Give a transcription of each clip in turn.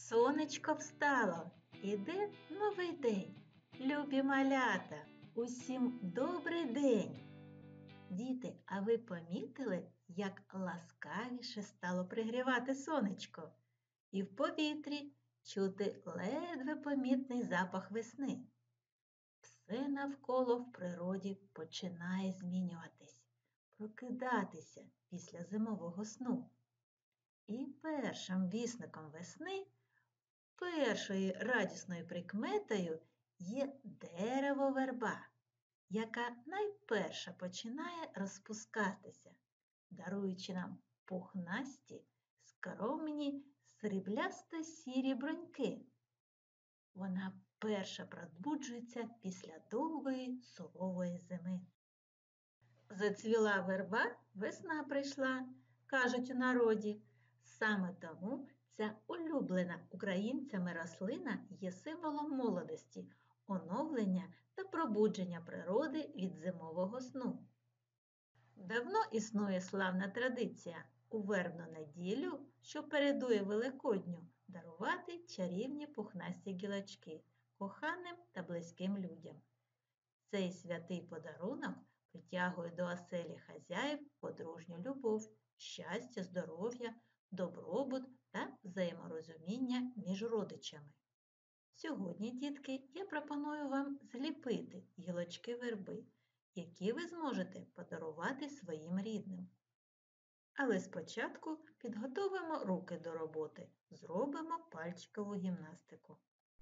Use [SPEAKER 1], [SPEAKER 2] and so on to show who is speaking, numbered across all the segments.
[SPEAKER 1] Сонечко встало, іде новий день. Любі малята, усім добрий день! Діти, а ви помітили, як ласкавіше стало пригрівати сонечко? І в повітрі чути ледве помітний запах весни. Все навколо в природі починає змінюватись, прокидатися після зимового сну. І першим вісником весни, першою радісною прикметою є дерево верба, яка найперша починає розпускатися, даруючи нам пухнасті, скромні, сріблясто-сірі бруньки. Вона перша пробуджується після довгої сурової зими. Зацвіла верба, весна прийшла, кажуть у народі. Саме тому ця улюблена українцями рослина є символом молодості, оновлення та пробудження природи від зимового сну. Давно існує славна традиція у вербну неділю, що передує Великодню, дарувати чарівні пухнасті гілочки коханим та близьким людям. Цей святий подарунок притягує до оселі хазяїв подружню любов, щастя, здоров'я, добробут та взаєморозуміння між родичами. Сьогодні, дітки, я пропоную вам зліпити гілочки верби, які ви зможете подарувати своїм рідним. Але спочатку підготовимо руки до роботи, зробимо пальчикову гімнастику.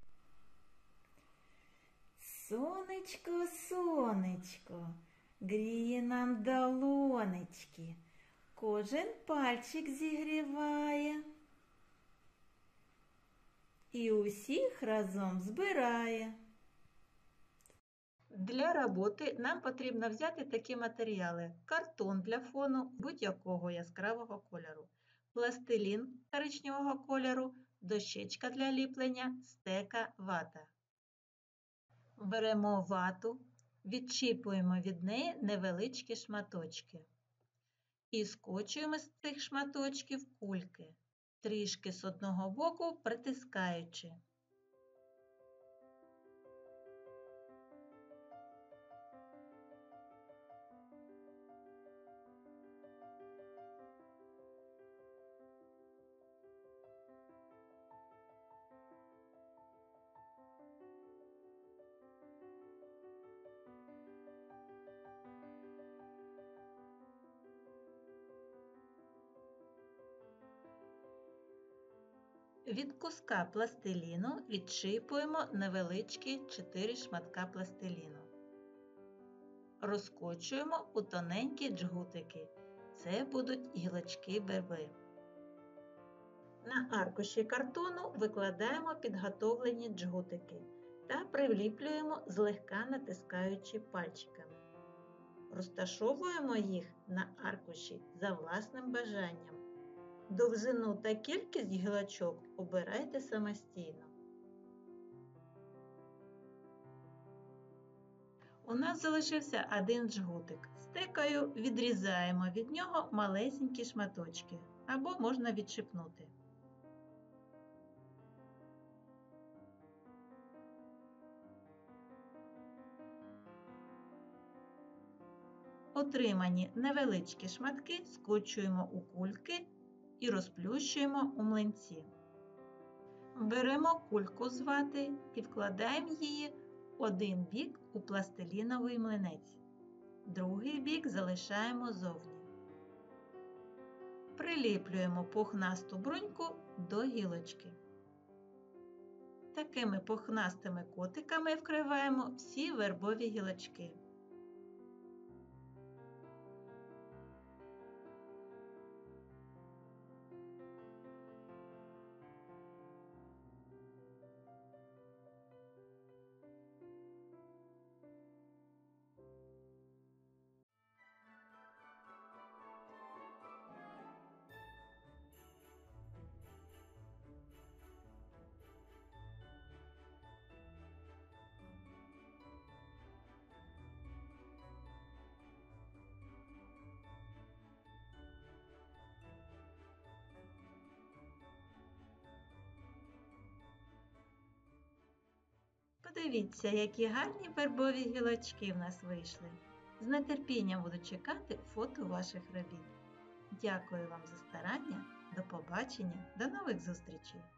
[SPEAKER 2] Сонечко, сонечко, гріє нам долонечки, кожен пальчик зігріває і усіх разом збирає.
[SPEAKER 1] Для роботи нам потрібно взяти такі матеріали: картон для фону будь-якого яскравого кольору, пластилін коричневого кольору, дощечка для ліплення, стека, вата. Беремо вату, відчіпуємо від неї невеличкі шматочки і скочуємо з цих шматочків кульки, трішки з одного боку притискаючи. Від куска пластиліну відчіпуємо невеличкі 4 шматка пластиліну. Розкочуємо у тоненькі джгутики. Це будуть гілочки верби. На аркуші картону викладаємо підготовлені джгутики та приліплюємо, злегка натискаючи пальчиками. Розташовуємо їх на аркуші за власним бажанням. Довжину та кількість гілочок обирайте самостійно. У нас залишився один джгутик. Стекою відрізаємо від нього малесенькі шматочки, або можна відчіпнути. Отримані невеличкі шматки скочуємо у кульки і розплющуємо у млинці. Беремо кульку з вати і вкладаємо її один бік у пластиліновий млинець, другий бік залишаємо зовні. Приліплюємо пухнасту бруньку до гілочки. Такими пухнастими котиками вкриваємо всі вербові гілочки. Подивіться, які гарні вербові гілочки в нас вийшли. З нетерпінням буду чекати фото ваших робіт. Дякую вам за старання. До побачення, до нових зустрічей!